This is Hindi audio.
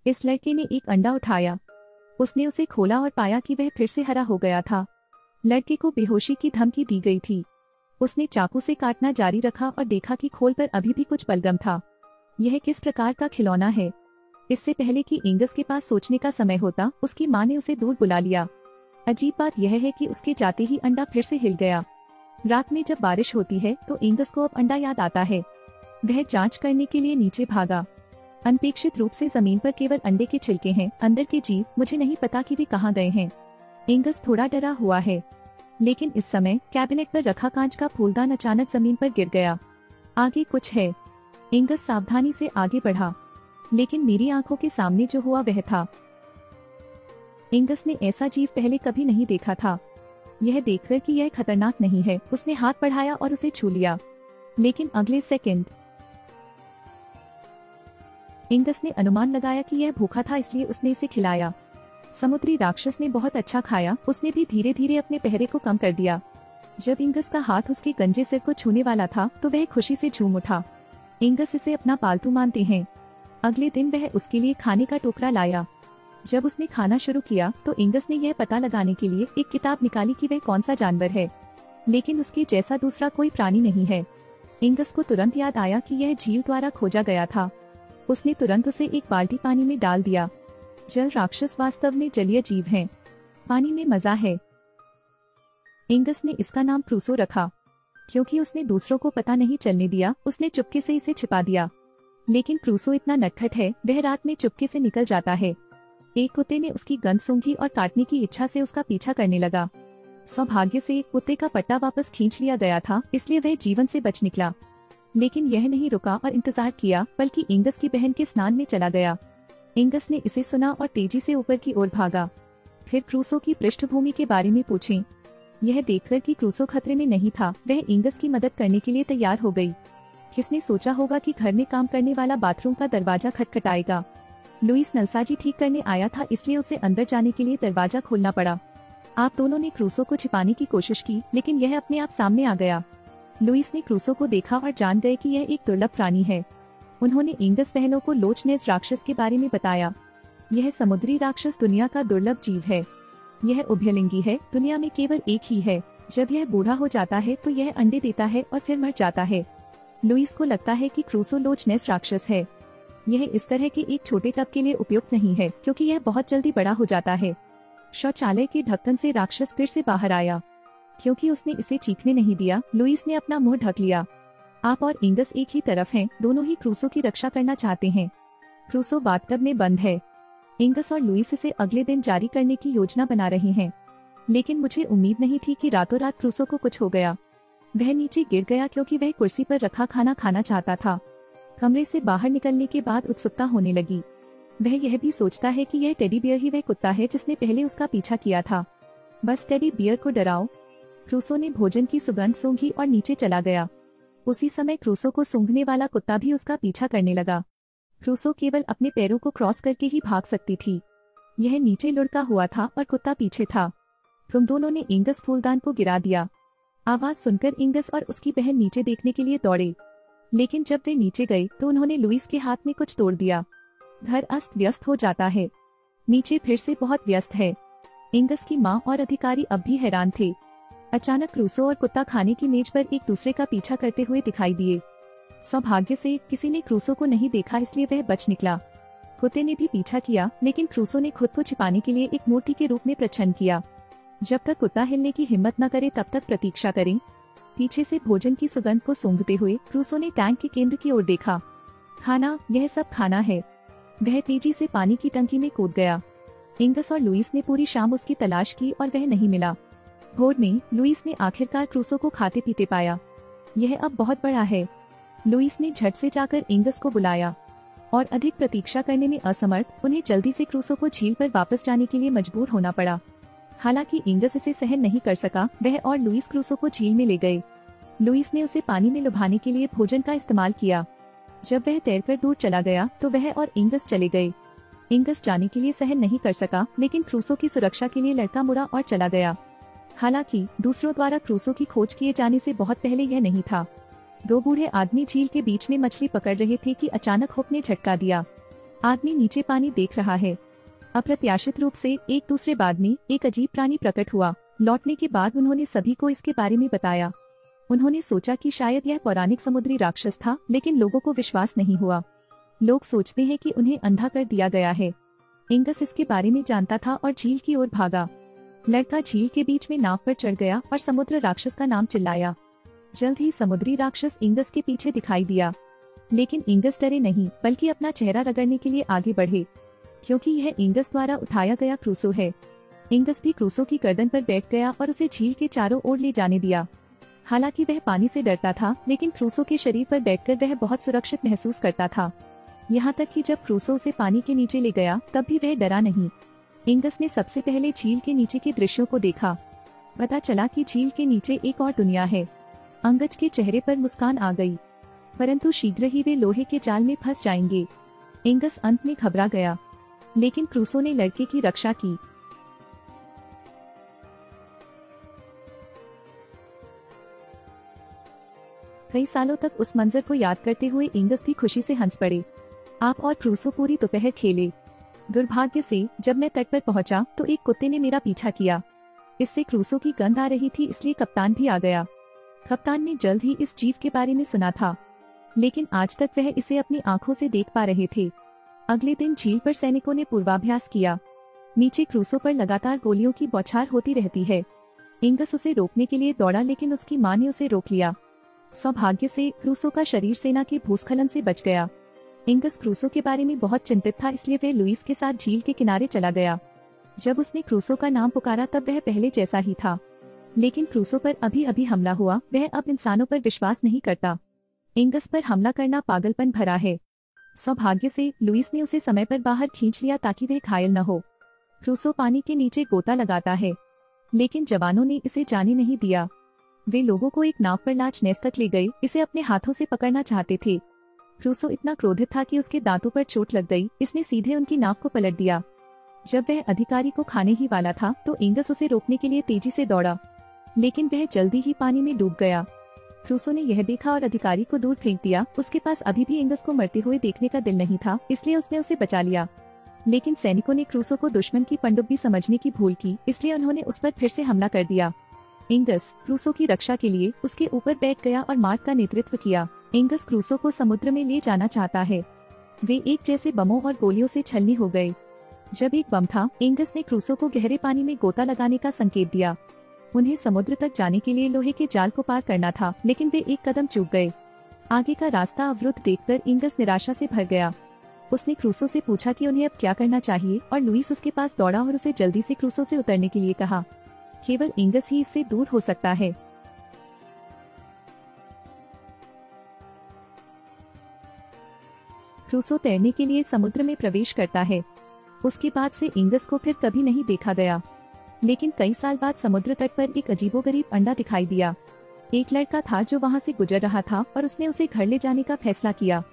इस लड़के ने एक अंडा उठाया। उसने उसे खोला और पाया कि वह फिर से हरा हो गया था। लड़के को बेहोशी की धमकी दी गई थी। उसने चाकू से काटना जारी रखा और देखा कि खोल पर अभी भी कुछ बलगम था। यह किस प्रकार का खिलौना है? इससे पहले कि एंगस के पास सोचने का समय होता, उसकी माँ ने उसे दूर बुला लिया। अजीब बात यह है कि उसके जाते ही अंडा फिर से हिल गया। रात में जब बारिश होती है तो एंगस को अब अंडा याद आता है। वह जांच करने के लिए नीचे भागा। अनपेक्षित रूप से जमीन पर केवल अंडे के छिलके हैं। अंदर के जीव, मुझे नहीं पता कि वे कहाँ गए हैं। एंगस थोड़ा डरा हुआ है। लेकिन इस समय कैबिनेट पर रखा कांच का फूलदान अचानक जमीन पर गिर गया। आगे कुछ है। एंगस सावधानी से आगे बढ़ा, लेकिन मेरी आंखों के सामने जो हुआ वह था। एंगस ने ऐसा जीव पहले कभी नहीं देखा था। यह देखकर कि यह खतरनाक नहीं है, उसने हाथ बढ़ाया और उसे छू लिया। लेकिन अगले सेकंड एंगस ने अनुमान लगाया कि यह भूखा था, इसलिए उसने इसे खिलाया। समुद्री राक्षस ने बहुत अच्छा खाया। उसने भी धीरे धीरे अपने पहरे को कम कर दिया। जब एंगस का हाथ उसके गंजे सिर को छूने वाला था तो वह खुशी से झूम उठा। एंगस इसे अपना पालतू मानते हैं। अगले दिन वह उसके लिए खाने का टोकरा लाया। जब उसने खाना शुरू किया तो एंगस ने यह पता लगाने के लिए एक किताब निकाली कि वह कौन सा जानवर है, लेकिन उसके जैसा दूसरा कोई प्राणी नहीं है। एंगस को तुरंत याद आया कि यह झील द्वारा खोजा गया था। उसने तुरंत उसे एक बाल्टी पानी में डाल दिया। जल राक्षस वास्तव में जलीय जीव हैं। पानी में मजा है। एंगस ने इसका नाम क्रूसो रखा, क्योंकि उसने दूसरों को पता नहीं चलने दिया। उसने चुपके से इसे छिपा दिया। लेकिन क्रूसो इतना नटखट है, वह रात में चुपके से निकल जाता है। एक कुत्ते ने उसकी गंध सूंघी और काटने की इच्छा से उसका पीछा करने लगा। सौभाग्य से कुत्ते का पट्टा वापस खींच लिया गया था, इसलिए वह जीवन से बच निकला। लेकिन यह नहीं रुका और इंतजार किया, बल्कि एंगस की बहन के स्नान में चला गया। एंगस ने इसे सुना और तेजी से ऊपर की ओर भागा। फिर क्रूसो की पृष्ठभूमि के बारे में पूछें। यह देखकर कि क्रूसो खतरे में नहीं था, वह एंगस की मदद करने के लिए तैयार हो गई। किसने सोचा होगा कि घर में काम करने वाला बाथरूम का दरवाजा खटखटाएगा। लुइस नलसाजी ठीक करने आया था, इसलिए उसे अंदर जाने के लिए दरवाजा खोलना पड़ा। आप दोनों ने क्रूसो को छिपाने की कोशिश की, लेकिन यह अपने आप सामने आ गया। लुइस ने क्रूसो को देखा और जान गए कि यह एक दुर्लभ प्राणी है। उन्होंने एंगस बहनों को लोच नेस राक्षस के बारे में बताया। यह समुद्री राक्षस दुनिया का दुर्लभ जीव है। यह उभयलिंगी है, दुनिया में केवल एक ही है। जब यह बूढ़ा हो जाता है तो यह अंडे देता है और फिर मर जाता है। लुइस को लगता है कि क्रूसो लोच नेस राक्षस है। यह इस तरह के एक छोटे टब के लिए उपयुक्त नहीं है, क्योंकि यह बहुत जल्दी बड़ा हो जाता है। शौचालय के ढक्कन से राक्षस फिर से बाहर आया। क्योंकि उसने इसे चीखने नहीं दिया, लुइस ने अपना मुंह ढक लिया। आप और एंगस एक ही तरफ हैं, दोनों ही क्रूसो की रक्षा करना चाहते हैं। क्रूसो बाथटब में बंद है। एंगस और लुइस इसे अगले दिन जारी करने की योजना बना रहे हैं। लेकिन मुझे उम्मीद नहीं थी कि रातों रात क्रूसो को कुछ हो गया। वह नीचे गिर गया क्योंकि वह कुर्सी पर रखा खाना खाना चाहता था। कमरे से बाहर निकलने के बाद उत्सुकता होने लगी। वह यह भी सोचता है कि यह टेडी बियर ही वह कुत्ता है जिसने पहले उसका पीछा किया था। बस टेडी बियर को डराओ। क्रूसो ने भोजन की सुगंध सूंघी और नीचे चला गया। उसी समय क्रूसो को सूंघने वाला कुत्ता भी उसका पीछा करने लगा। क्रूसो केवल अपने पैरों को क्रॉस करके ही भाग सकती थी। यह नीचे लुढ़का हुआ था और कुत्ता पीछे था। तुम दोनों ने एंगस फूलदान को गिरा दिया। आवाज सुनकर एंगस और उसकी बहन नीचे देखने के लिए दौड़े। लेकिन जब वे नीचे गए तो उन्होंने लुइस के हाथ में कुछ तोड़ दिया। घर अस्त व्यस्त हो जाता है। नीचे फिर से बहुत व्यस्त है। एंगस की माँ और अधिकारी अब भी हैरान थे। अचानक क्रूसो और कुत्ता खाने की मेज पर एक दूसरे का पीछा करते हुए दिखाई दिए। सौभाग्य से किसी ने क्रूसो को नहीं देखा, इसलिए वह बच निकला। कुत्ते ने भी पीछा किया, लेकिन क्रूसो ने खुद को छिपाने के लिए एक मूर्ति के रूप में प्रच्छन्न किया। जब तक कुत्ता हिलने की हिम्मत न करे तब तक प्रतीक्षा करें। पीछे से भोजन की सुगंध को सूंघते हुए क्रूसो ने टैंक के केंद्र की ओर देखा। खाना, यह सब खाना है। वह तेजी से पानी की टंकी में कूद गया। एंगस और लुइस ने पूरी शाम उसकी तलाश की और वह नहीं मिला। भोर में लुइस ने आखिरकार क्रूसो को खाते पीते पाया। यह अब बहुत बड़ा है। लुइस ने झट से जाकर एंगस को बुलाया और अधिक प्रतीक्षा करने में असमर्थ उन्हें जल्दी से क्रूसो को झील पर वापस जाने के लिए मजबूर होना पड़ा। हालांकि एंगस इसे सहन नहीं कर सका, वह और लुइस क्रूसो को झील में ले गए। लुइस ने उसे पानी में लुभाने के लिए भोजन का इस्तेमाल किया। जब वह तैरकर दूर चला गया तो वह और एंगस चले गए। एंगस जाने के लिए सहन नहीं कर सका, लेकिन क्रूसो की सुरक्षा के लिए लड़का मुड़ा और चला गया। हालांकि दूसरों द्वारा क्रूसो की खोज किए जाने से बहुत पहले यह नहीं था। दो बूढ़े आदमी झील के बीच में मछली पकड़ रहे थे कि अचानक हुक ने झटका दिया। आदमी नीचे पानी देख रहा है। अप्रत्याशित रूप से एक दूसरे बाद में एक अजीब प्राणी प्रकट हुआ। लौटने के बाद उन्होंने सभी को इसके बारे में बताया। उन्होंने सोचा कि शायद यह पौराणिक समुद्री राक्षस था, लेकिन लोगों को विश्वास नहीं हुआ। लोग सोचते हैं कि उन्हें अंधा कर दिया गया है। इंगस इसके बारे में जानता था और झील की ओर भागा। लड़का झील के बीच में नाव पर चढ़ गया और समुद्र राक्षस का नाम चिल्लाया। जल्द ही समुद्री राक्षस इंगस के पीछे दिखाई दिया, लेकिन इंगस डरे नहीं, बल्कि अपना चेहरा रगड़ने के लिए आगे बढ़े, क्योंकि यह इंगस द्वारा उठाया गया क्रूसो है। इंगस भी क्रूसो की गर्दन पर बैठ गया और उसे झील के चारों ओर ले जाने दिया। हालांकि वह पानी से डरता था, लेकिन क्रूसो के शरीर पर बैठकर वह बहुत सुरक्षित महसूस करता था। यहाँ तक कि जब क्रूसो उसे पानी के नीचे ले गया, तब भी वह डरा नहीं। इंगस ने सबसे पहले झील के नीचे के दृश्यों को देखा। पता चला कि झील के नीचे एक और दुनिया है। अंगज के चेहरे पर मुस्कान आ गई, परंतु शीघ्र ही वे लोहे के जाल में फंस जाएंगे। इंगस अंत में घबरा गया, लेकिन क्रूसो ने लड़के की रक्षा की। कई सालों तक उस मंजर को याद करते हुए इंगस भी खुशी से हंस पड़े। आप और क्रूसो पूरी दोपहर खेले। दुर्भाग्य से जब मैं तट पर पहुंचा तो एक कुत्ते ने मेरा पीछा किया। इससे क्रूसो की गंध आ रही थी, इसलिए कप्तान भी आ गया। कप्तान ने जल्द ही इस जीव के बारे में सुना था, लेकिन आज तक वह इसे अपनी आंखों से देख पा रहे थे। अगले दिन झील पर सैनिकों ने पूर्वाभ्यास किया। नीचे क्रूसो पर लगातार गोलियों की बौछार होती रहती है। इंगस उसे रोकने के लिए दौड़ा, लेकिन उसकी मां ने उसे रोक लिया। सौभाग्य से क्रूसो का शरीर सेना के भूस्खलन से बच गया। इंगस क्रूसो के बारे में बहुत चिंतित था, इसलिए वह लुइस के साथ झील के किनारे चला गया। जब उसने क्रूसो का नाम पुकारा तब वह पहले जैसा ही था, लेकिन क्रूसो पर अभी अभी हमला हुआ। वह अब इंसानों पर विश्वास नहीं करता। इंगस पर हमला करना पागलपन भरा है। सौभाग्य से लुइस ने उसे समय पर बाहर खींच लिया ताकि वह घायल न हो। क्रूसो पानी के नीचे गोता लगाता है, लेकिन जवानों ने इसे जाने नहीं दिया। वे लोगों को एक नाव पर लाच नेस तक ले गए, इसे अपने हाथों से पकड़ना चाहते थे। क्रूसो इतना क्रोधित था कि उसके दांतों पर चोट लग गई। इसने सीधे उनकी नाव को पलट दिया। जब वह अधिकारी को खाने ही वाला था तो इंगस उसे रोकने के लिए तेजी से दौड़ा, लेकिन वह जल्दी ही पानी में डूब गया। क्रूसो ने यह देखा और अधिकारी को दूर फेंक दिया। उसके पास अभी भी इंगस को मरते हुए देखने का दिल नहीं था, इसलिए उसने उसे बचा लिया। लेकिन सैनिकों ने क्रूसो को दुश्मन की पनडुब्बी समझने की भूल की, इसलिए उन्होंने उस पर फिर से हमला कर दिया। इंगस क्रूसो की रक्षा के लिए उसके ऊपर बैठ गया और मार्ग का नेतृत्व किया। इंगस क्रूसो को समुद्र में ले जाना चाहता है। वे एक जैसे बमों और गोलियों से छलनी हो गए। जब एक बम था, इंगस ने क्रूसो को गहरे पानी में गोता लगाने का संकेत दिया। उन्हें समुद्र तक जाने के लिए लोहे के जाल को पार करना था, लेकिन वे एक कदम चूक गए। आगे का रास्ता अवरुद्ध देखकर इंगस निराशा से भर गया। उसने क्रूसो से पूछा कि उन्हें अब क्या करना चाहिए, और लुइस उसके पास दौड़ा और उसे जल्दी से क्रूसो से उतरने के लिए कहा। केवल इंगस ही इससे दूर हो सकता है। क्रूसो तैरने के लिए समुद्र में प्रवेश करता है। उसके बाद से इंगस को फिर कभी नहीं देखा गया, लेकिन कई साल बाद समुद्र तट पर एक अजीबोगरीब अंडा दिखाई दिया। एक लड़का था जो वहां से गुजर रहा था और उसने उसे घर ले जाने का फैसला किया।